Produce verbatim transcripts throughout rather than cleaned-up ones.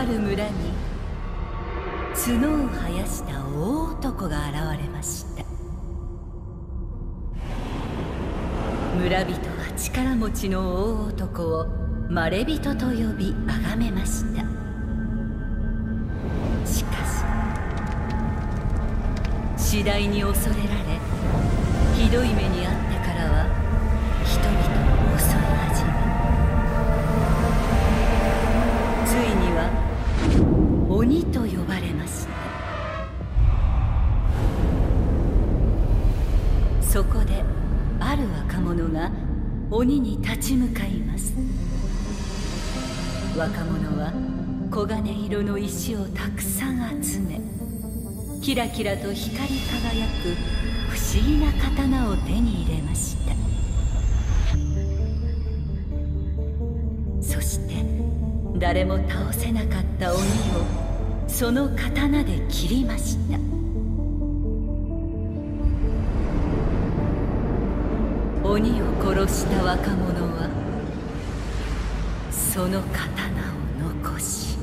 ある村に角を生やした大男が現れました。村人は力持ちの大男をまれびとと呼び崇めました。しかし次第に恐れられ、ひどい目に遭ってからは人々を襲い始め、ついには鬼と呼ばれました。そこである若者が鬼に立ち向かいます。若者は黄金色の石をたくさん集め、キラキラと光り輝く不思議な刀を手に入れました。そして誰も倒せなかった鬼をその刀で切りました。鬼を殺した若者はその刀を残し、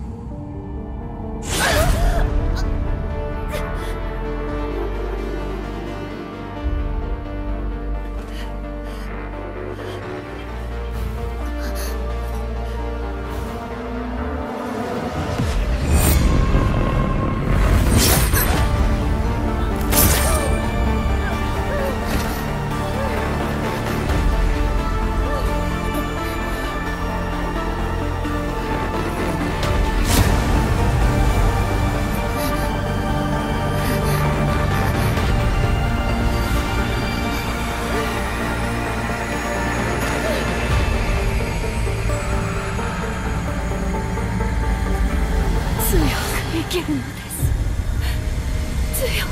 生きるのです。強く。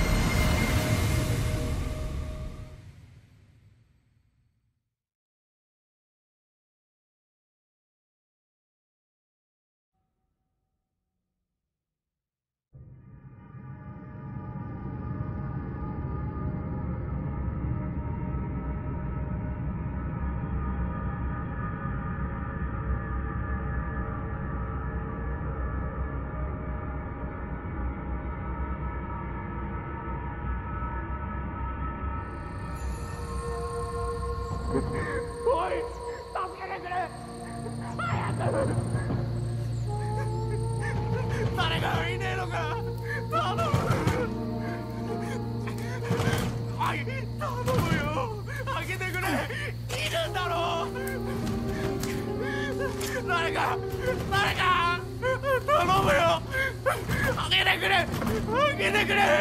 おい、助けてくれ！早く！誰かいねえのか？頼む！はい、頼むよ！開けてくれ！いるんだろう！誰か！誰か！頼むよ！開けてくれ！開けてくれ！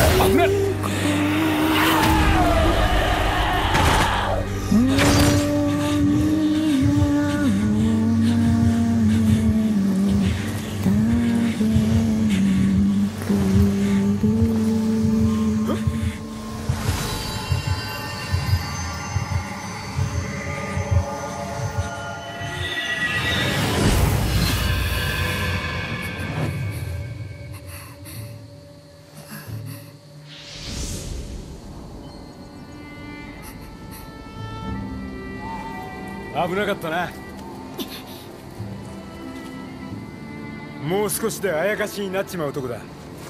危ない。危なかったな。もう少しであやかしになっちまうとこだ。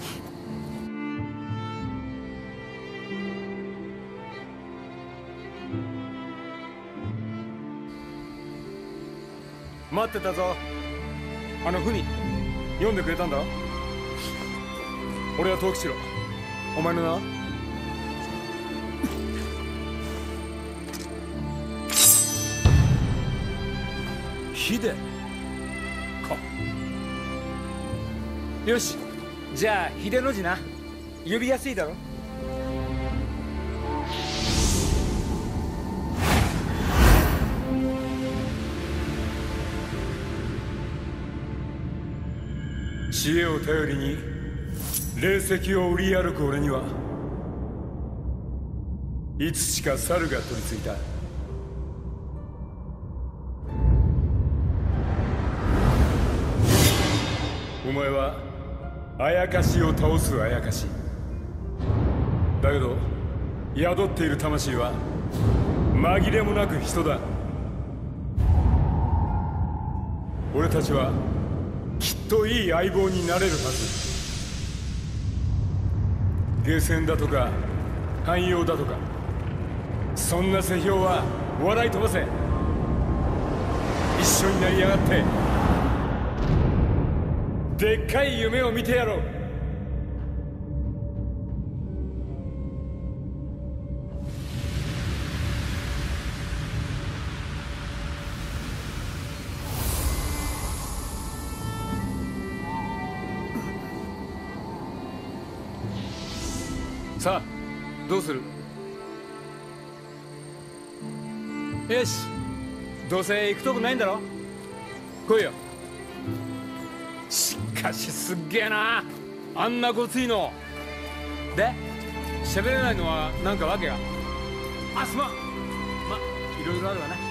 待ってたぞ。あの文読んでくれたんだ。俺は藤吉郎。お前の名は？ヒデか。よし、じゃあ秀の字な。呼びやすいだろ。知恵を頼りに霊石を売り歩く俺にはいつしか猿が取り付いた。お前はあやかしを倒すあやかしだけど、宿っている魂は紛れもなく人だ。俺たちはきっといい相棒になれるはず。ゲーセンだとか汎用だとか、そんな世評は笑い飛ばせ。一緒になりやがってでっかい夢を見てやろう。さあどうする？よし、どうせ行くとこないんだろ。来いよ。しかしすっげえな、あんなごついので。喋れないのはなんかわけが。あ、すまん。ま、いろいろあるわね。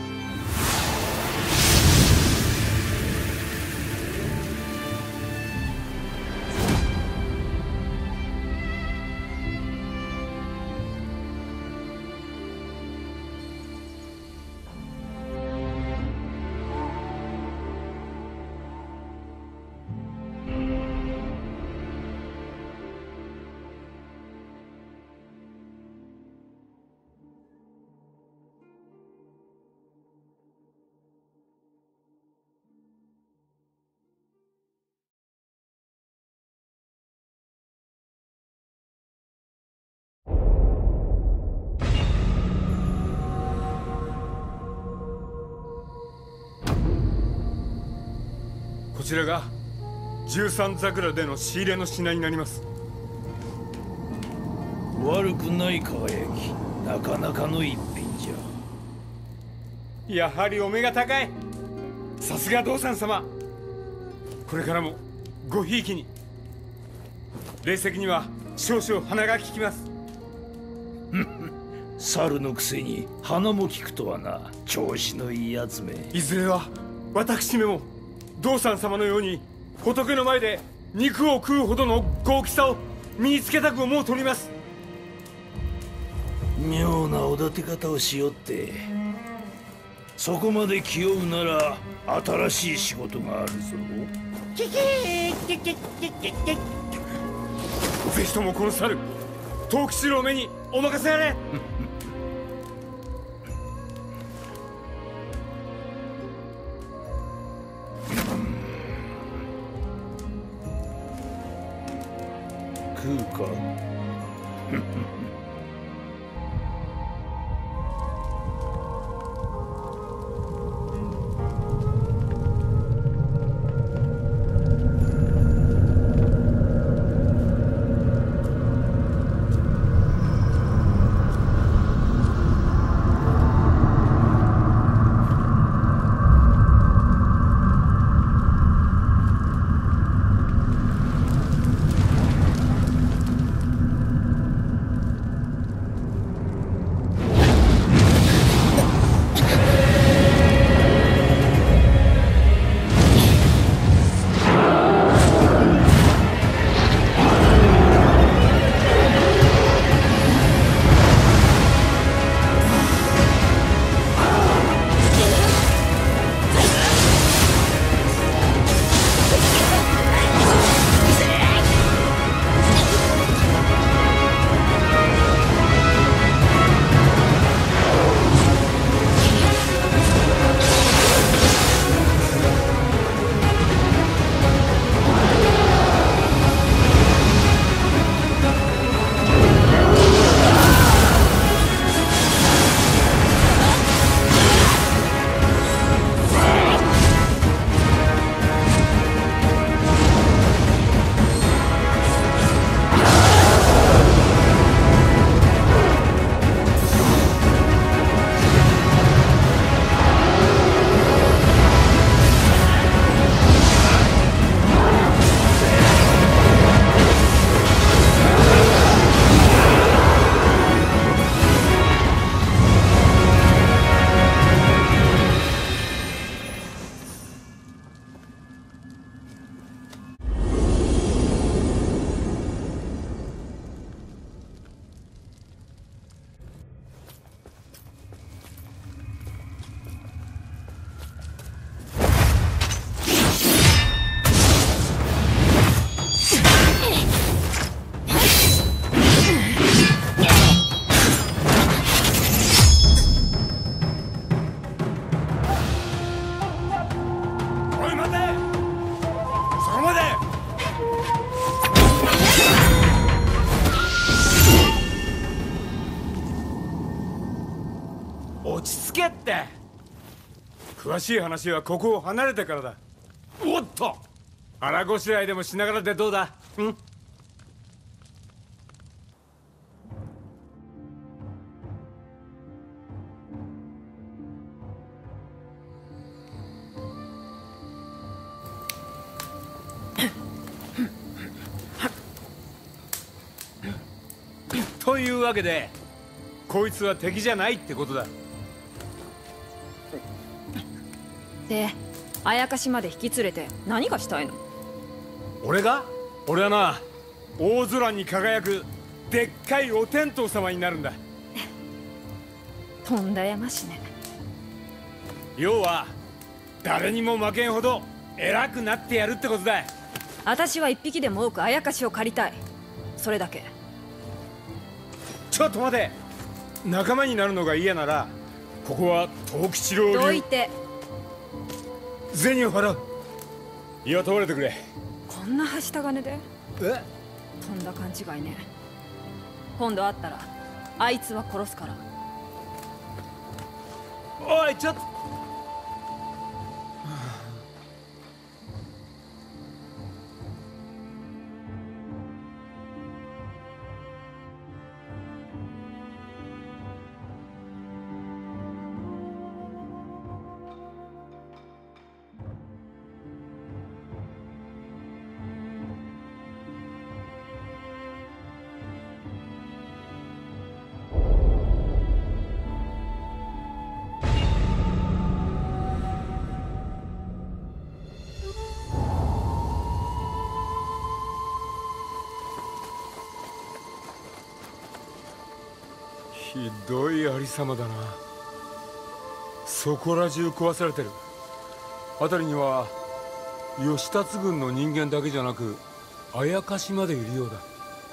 こちらが十三桜での仕入れの品になります。 悪くない輝き、なかなかの一品じゃ。やはりお目が高い。さすが道山様。これからもごひいきに。霊石には少々鼻が利きます。 猿のくせに鼻も利くとはな。調子のいいやつめ。 いずれは私めも道山様のように仏の前で肉を食うほどの豪気さを身につけたく思うとります。 妙なおだて方をしよって。そこまで気負うなら新しい仕事があるぞ。 ぜひともこの猿藤吉郎めにお任せあれ。 食うか。 ち着けって。詳しい話はここを離れてからだ。おっと、腹ごしらえでもしながらでどうだ。うん。というわけで、こいつは敵じゃないってことだ。 で、あやかしまで引き連れて何がしたいの？ 俺が？俺はな、大空に輝くでっかいお天道様になるんだ。 とんだ山しね。 要は誰にも負けんほど偉くなってやるってことだ。 私は一匹でも多くあやかしを借りたい。それだけ。 ちょっと待て。仲間になるのが嫌なら、ここは藤吉郎流。 どいて。 銭を払う。雇われてくれ。 こんなはした金で？ え？ とんだ勘違いね。今度会ったらあいつは殺すから。 おい、ちょっと。ひどいありさまだな。そこら中壊されてる。辺りには義達軍の人間だけじゃなく、あやかしまでいるようだ。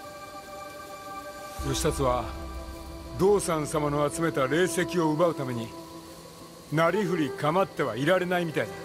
義達は道三様の集めた霊石を奪うためになりふり構ってはいられないみたいだ。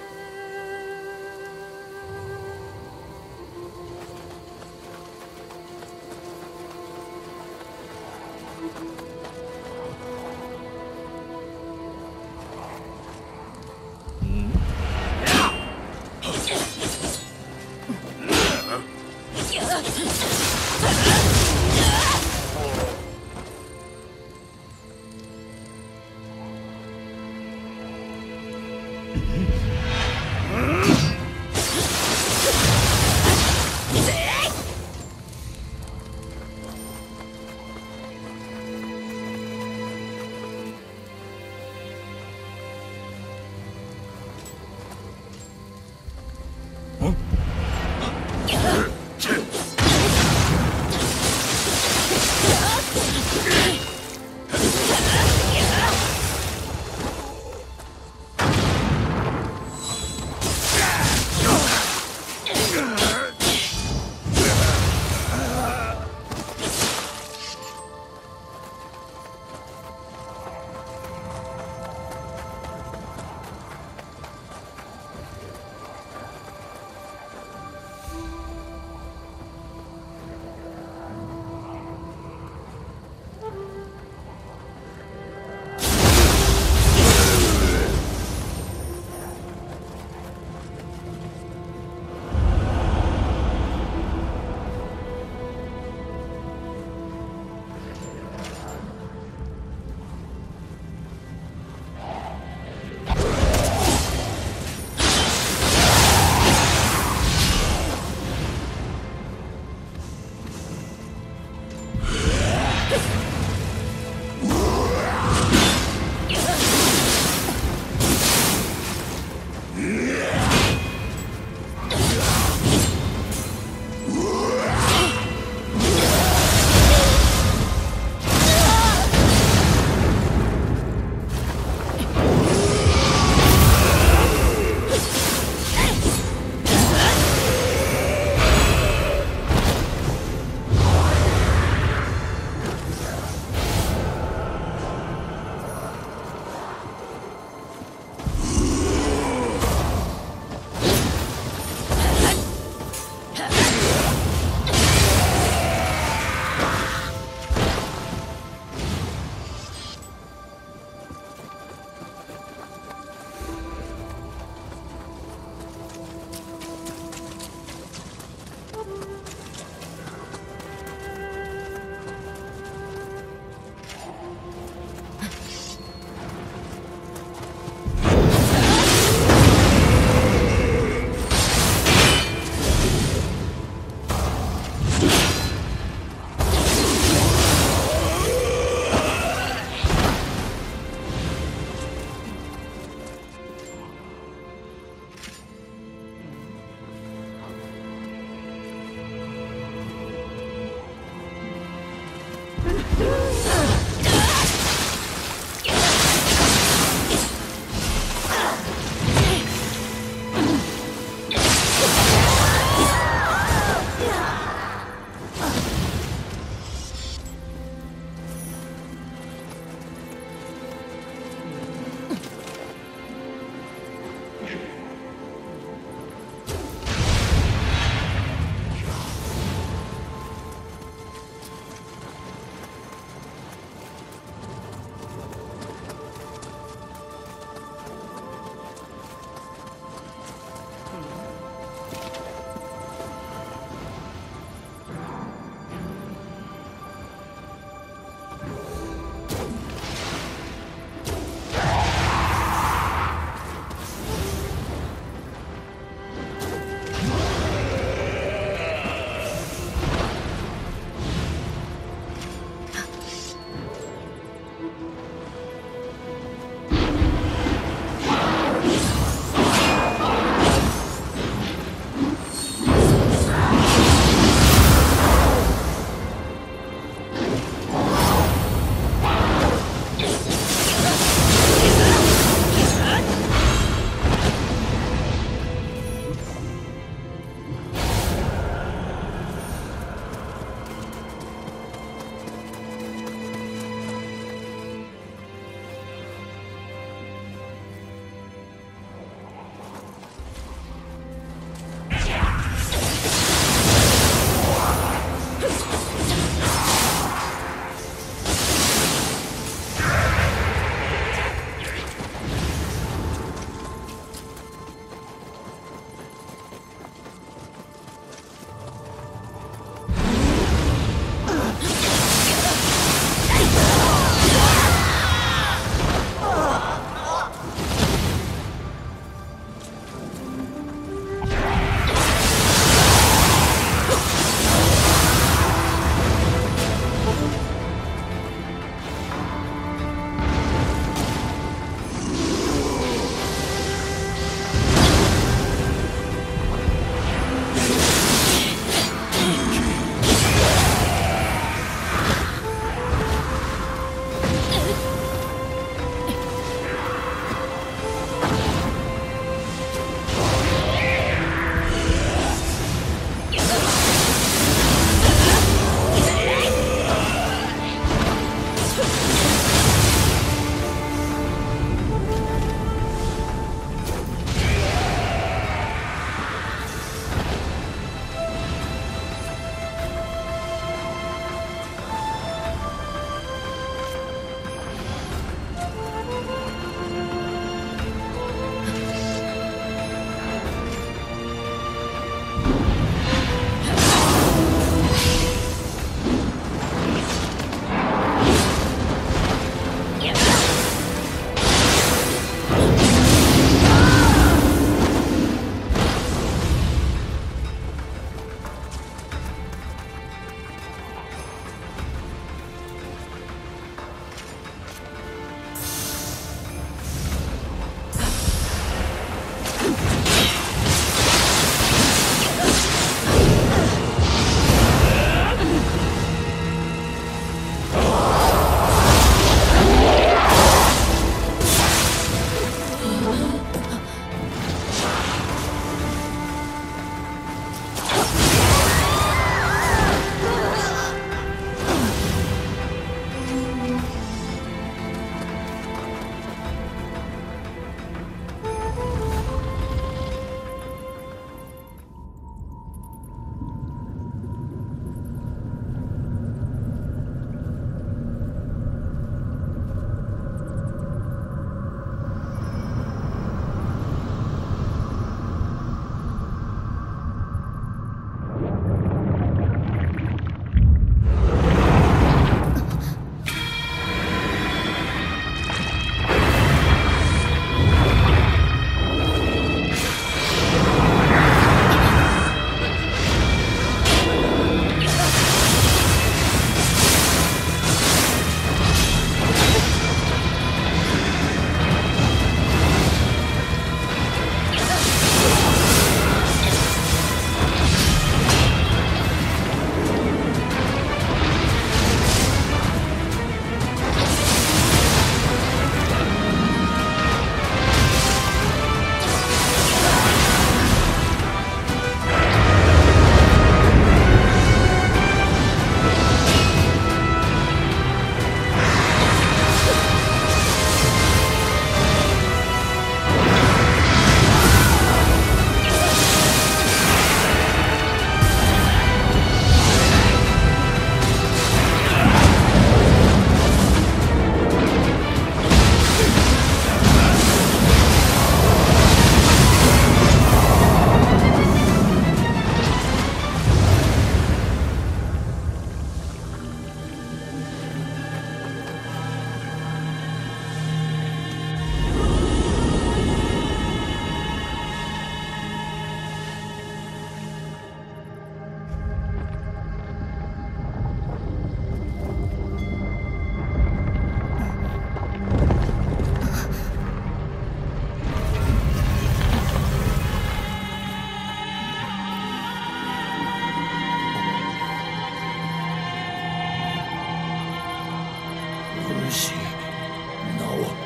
主名は。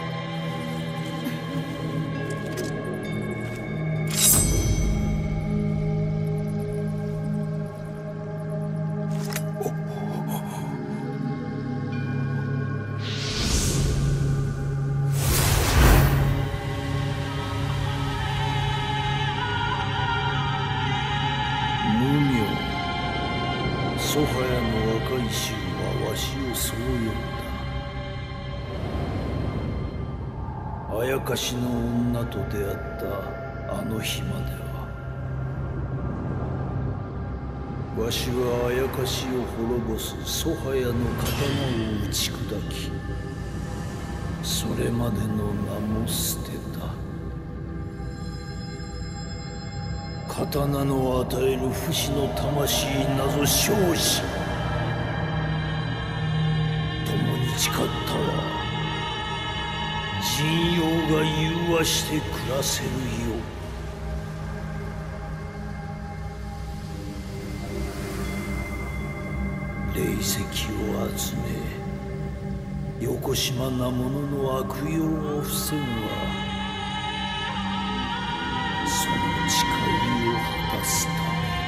ソハヤの赤い衆はわしをそう呼んだ。あやかしの女と出会ったあの日までは、わしはあやかしを滅ぼすソハヤの刀を打ち砕き、それまでの名も捨てた。刀の与える不死の魂なぞ生死、共に誓ったは人妖が融和して暮らせるよう。霊石を集めよこしまな者の悪用を防ぐは、その誓いを果たすため。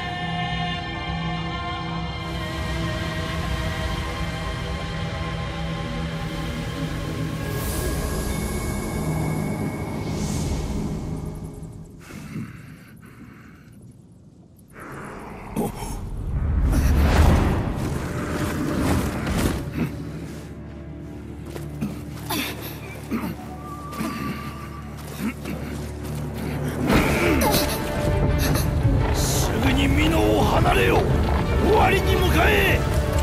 離れよ、終わりに向かえ。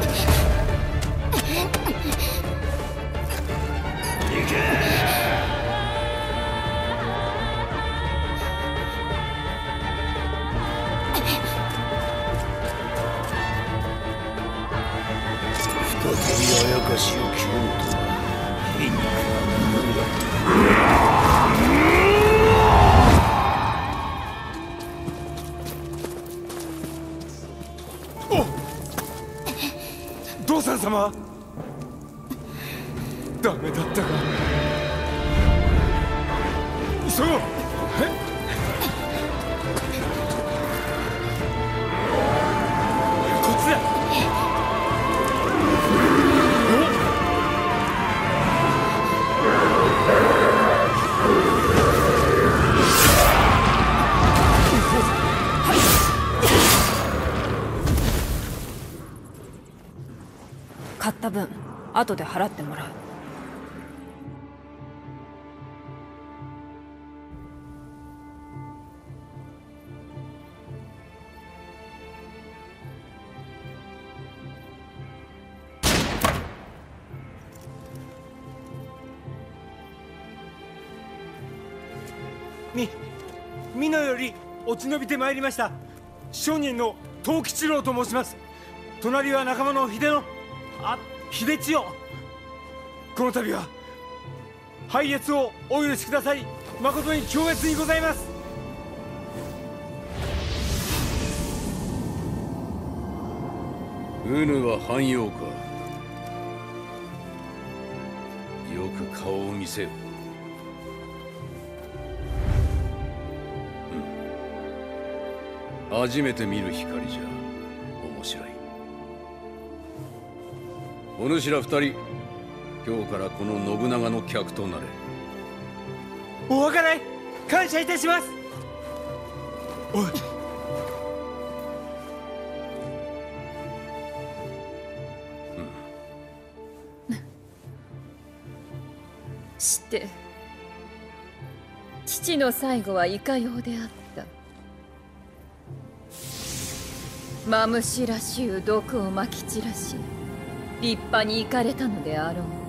行け。再びあやかしを切ろうとは皮肉なものだ。父さん様、ダメだったか。急ごう。えこっちだ。 買った分後で払ってもらう。 み、美濃より落ち延びてまいりました商人の藤吉郎と申します。隣は仲間の秀野、あ、秀千代。この度は拝謁をお許しください。誠に恐悦にございます。 うぬは藩妖か。よく顔を見せよ。うん、初めて見る光じゃ面白い。お主ら二人、今日からこの信長の客となれ。 お計らい感謝いたします。おい、 して父の最後はいかようであった。マムシらしゅう毒をまき散らし立派に行かれたのであろう。